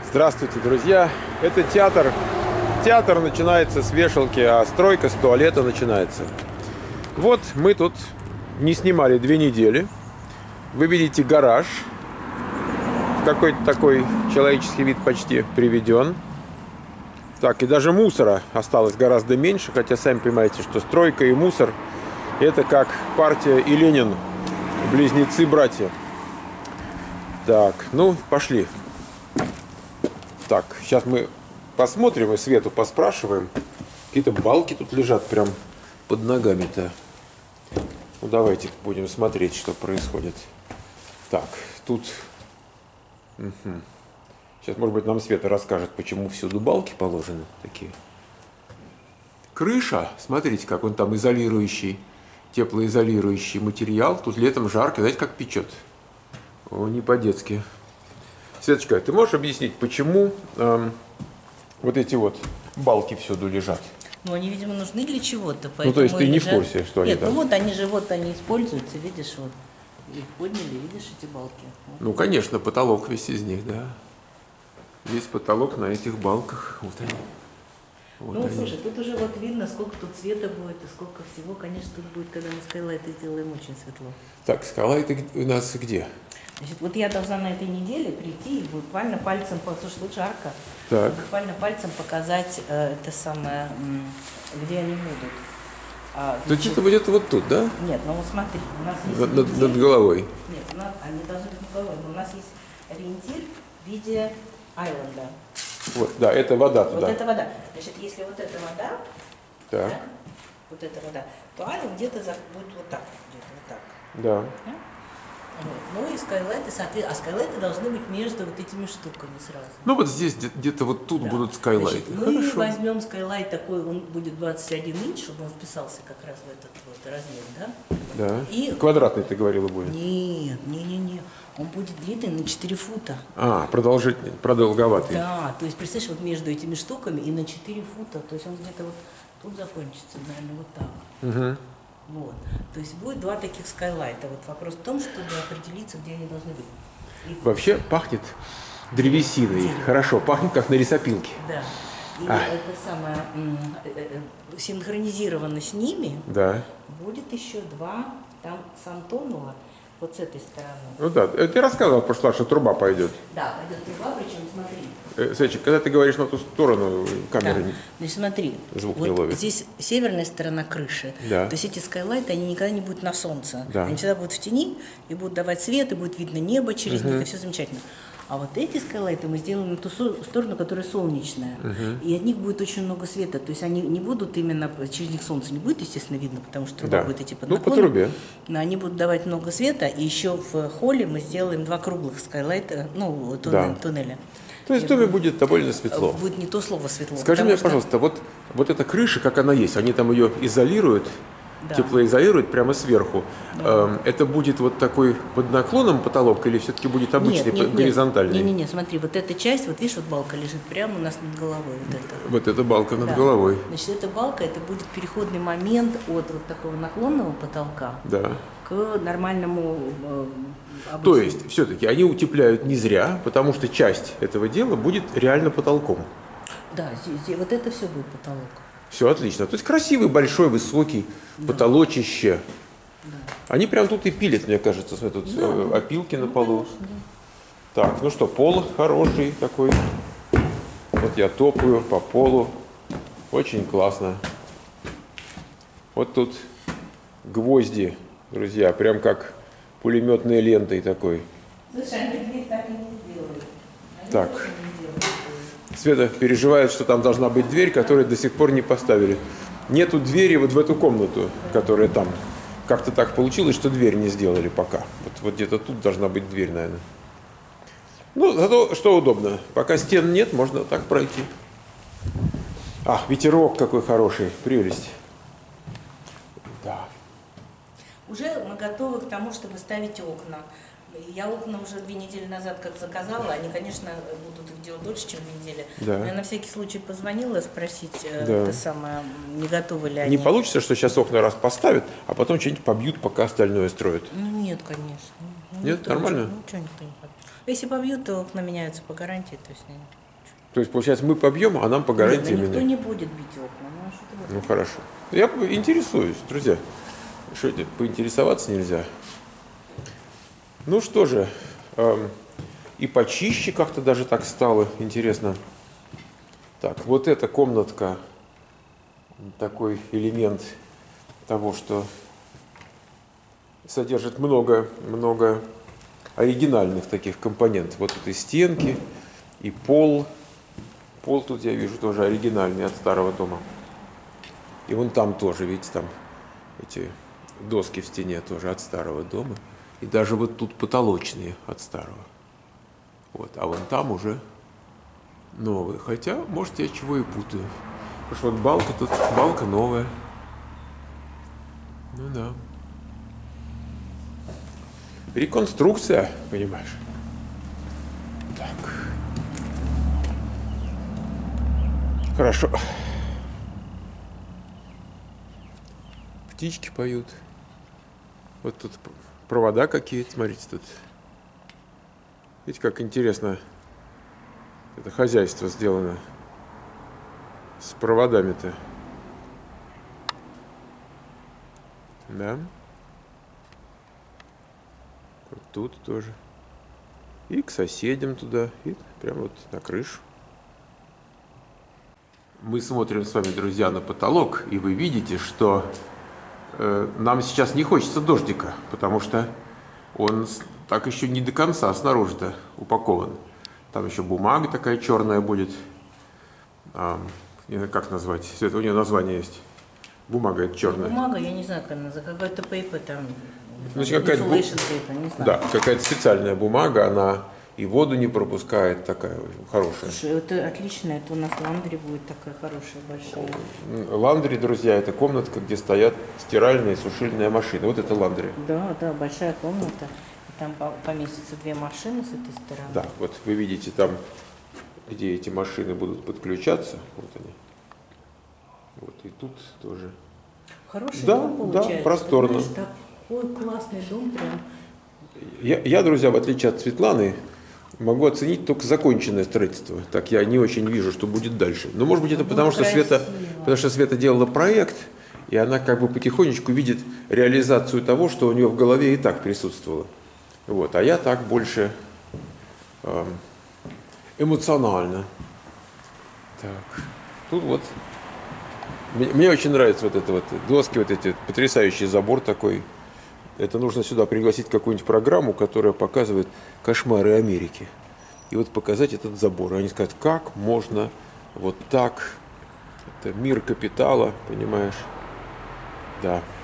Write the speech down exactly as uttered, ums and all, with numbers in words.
Здравствуйте, друзья! Это театр. Театр начинается с вешалки, а стройка с туалета начинается. Вот мы тут не снимали две недели. Вы видите гараж. В какой-то такой человеческий вид почти приведен. Так, и даже мусора осталось гораздо меньше, хотя сами понимаете, что стройка и мусор — это как партия и Ленин, близнецы-братья. Так, ну, пошли. Так, сейчас мы посмотрим и Свету поспрашиваем. Какие-то балки тут лежат прям под ногами-то. Ну, давайте будем смотреть, что происходит. Так, тут... Угу. Сейчас, может быть, нам Света расскажет, почему всюду балки положены такие. Крыша, смотрите, как он там изолирующий, теплоизолирующий материал. Тут летом жарко, знаете, как печет. О, не по-детски. Светочка, ты можешь объяснить, почему эм, вот эти вот балки всюду лежат? Ну, они, видимо, нужны для чего-то. Ну, то есть ты не лежат... в курсе, что Нет, они там? Нет, ну вот они же, вот они используются, видишь, вот. Их подняли, видишь, эти балки. Вот. Ну, конечно, потолок весь из них, да. Весь потолок на этих балках. Вот они. Вот ну, они. слушай, тут уже вот видно, сколько тут света будет и сколько всего. Конечно, тут будет, когда мы Skylight сделаем, очень светло. Так, Skylight у нас где? Значит, вот я должна на этой неделе прийти и буквально пальцем, слушай, тут жарко, так. буквально пальцем показать э, это самое, где они будут. А, то что-то будет вот тут, да? Нет, ну вот смотри, у нас есть над, над, над головой. Нет, у нас, они должны быть над головой, но у нас есть ориентир в виде айленда. Вот, да, это вода туда. Вот это вода. Значит, если вот эта вода, так. Да, вот эта вода, то айленд где-то будет вот так, где-то вот так. Да. Да? Вот. Ну и скайлайты, соответственно, а скайлайты должны быть между вот этими штуками сразу. Ну вот здесь где-то вот тут да. будут скайлайты. Значит, мы возьмем скайлайт такой, он будет двадцать один инч, чтобы он вписался как раз в этот вот размер, да? Да. И... Квадратный, ты говорила, будет? Нет, не-не-не. Он будет длинный на четыре фута. А, продолжительный, продолговатый. Да, то есть, представляешь, вот между этими штуками и на четыре фута, то есть он где-то вот тут закончится, наверное, вот так. Угу. Вот. То есть будет два таких скайлайта. Вот вопрос в том, чтобы определиться, где они должны быть. И... Вообще пахнет древесиной. Дерево. Хорошо, пахнет как на лесопилке. Да. И а. это самое, синхронизировано с ними да. будет еще два, там с Антонова, вот с этой стороны. Ну да, ты рассказывал в прошлый раз, что труба пойдет. Да, пойдет труба, причем смотри. Э, Светочек, когда ты говоришь на ту сторону камеры, да. Значит, смотри, звук вот не ловит. Здесь северная сторона крыши, да. то есть эти скайлайты, они никогда не будут на солнце. Да. Они всегда будут в тени и будут давать свет, и будет видно небо через угу. них, и все замечательно. А вот эти скайлайты мы сделаем на ту сторону, которая солнечная. Uh-huh. И от них будет очень много света. То есть они не будут именно, через них солнце не будет, естественно, видно, потому что труба да. будет идти под ну, наклоном. по трубе. Но они будут давать много света. И еще в холле мы сделаем два круглых скайлайта, ну, туннеля. Да. туннеля. То есть в доме будет довольно светло. Будет не то слово светло. Скажи мне, что... пожалуйста, вот, вот эта крыша, как она есть, они там ее изолируют, да. теплоизолируют прямо сверху. Да. Это будет вот такой под наклоном потолок или все-таки будет обычный, нет, нет, горизонтальный? Нет, нет, нет, смотри, вот эта часть, вот видишь, вот балка лежит прямо у нас над головой. Вот эта, вот эта балка над да. головой. Значит, эта балка, это будет переходный момент от вот такого наклонного потолка да. к нормальному э, обычному. То есть, все-таки они утепляют не зря, потому что часть этого дела будет реально потолком. Да, здесь, вот это все будет потолок. Все отлично. То есть красивый, большой, высокий, да. потолочище. Да. Они прям тут и пилят, мне кажется, смотри, тут да. опилки ну, на полу. Конечно, да. Так, ну что, пол хороший такой. Вот я топаю по полу. Очень классно. Вот тут гвозди, друзья, прям как пулеметной лентой такой. Слушай, они дверь так и не сделали. Они так. Света переживает, что там должна быть дверь, которую до сих пор не поставили. Нету двери вот в эту комнату, которая там. Как-то так получилось, что дверь не сделали пока. Вот, вот где-то тут должна быть дверь, наверное. Ну, зато что удобно. Пока стен нет, можно так пройти. А, ветерок какой хороший. Прелесть. Да. Уже мы готовы к тому, чтобы ставить окна. Я окна уже две недели назад как заказала, они, конечно, будут их делать дольше, чем две недели. Да. Но я на всякий случай позвонила спросить, да. это самое, не готовы ли они. Не получится, что сейчас окна раз поставят, а потом что-нибудь побьют, пока остальное строят? Ну нет, конечно. Ну, нет, нормально? Ну, что никто не побьет. Если побьют, то окна меняются по гарантии. То есть... То есть, получается, мы побьем, а нам по гарантии Нет, да никто меняют. не будет бить окна. Ну, а что ты будешь? Ну хорошо. Я интересуюсь, друзья. Что это, поинтересоваться нельзя? Ну что же, эм, и почище как-то даже так стало, интересно. Так, вот эта комнатка, такой элемент того, что содержит много, много оригинальных таких компонентов. Вот этой стенки и пол. Пол тут я вижу тоже оригинальный от старого дома. И вон там тоже, видите, там эти доски в стене тоже от старого дома. И даже вот тут потолочные от старого. Вот, а вон там уже новые. Хотя, может, я чего и путаю. Потому что вот балка тут, балка новая. Ну да. Реконструкция, понимаешь. Так. Хорошо. Птички поют. Вот тут провода какие-то, смотрите, тут. Видите, как интересно это хозяйство сделано с проводами-то. Да. Вот тут тоже. И к соседям туда, и прямо вот на крышу. Мы смотрим с вами, друзья, на потолок, и вы видите, что э, нам сейчас не хочется дождика, потому что он так еще не до конца снаружи-то упакован. Там еще бумага такая черная будет. А, не знаю, как назвать. Это у нее название есть. Бумага это черная. Бумага, я не знаю, как она, за какой-то paper там. Ну, какая-то бу... paper, не знаю. Да, какая-то специальная бумага, она и воду не пропускает, такая хорошая. Слушай, это отлично, это у нас ландри будет такая хорошая, большая. Ландри, друзья, это комнатка, где стоят стиральная и сушильная машина. Вот это ландри. Да, да, большая комната. И там поместятся две машины с этой стороны. Да, вот вы видите там, где эти машины будут подключаться. Вот они. Вот и тут тоже. Хороший да, дом получается. Да, просторно. Знаешь, такой классный дом прям. Я, я, друзья, в отличие от Светланы, могу оценить только законченное строительство. Так я не очень вижу, что будет дальше. Но может быть это потому, что Света, потому что Света делала проект, и она как бы потихонечку видит реализацию того, что у нее в голове и так присутствовало. Вот. А я так больше э, эмоционально. Так. Тут вот. Мне, мне очень нравятся вот это вот доски, вот эти потрясающий забор такой. Это нужно сюда пригласить какую-нибудь программу, которая показывает кошмары Америки. И вот показать этот забор. И они скажут, как можно вот так. Это мир капитала, понимаешь? Да.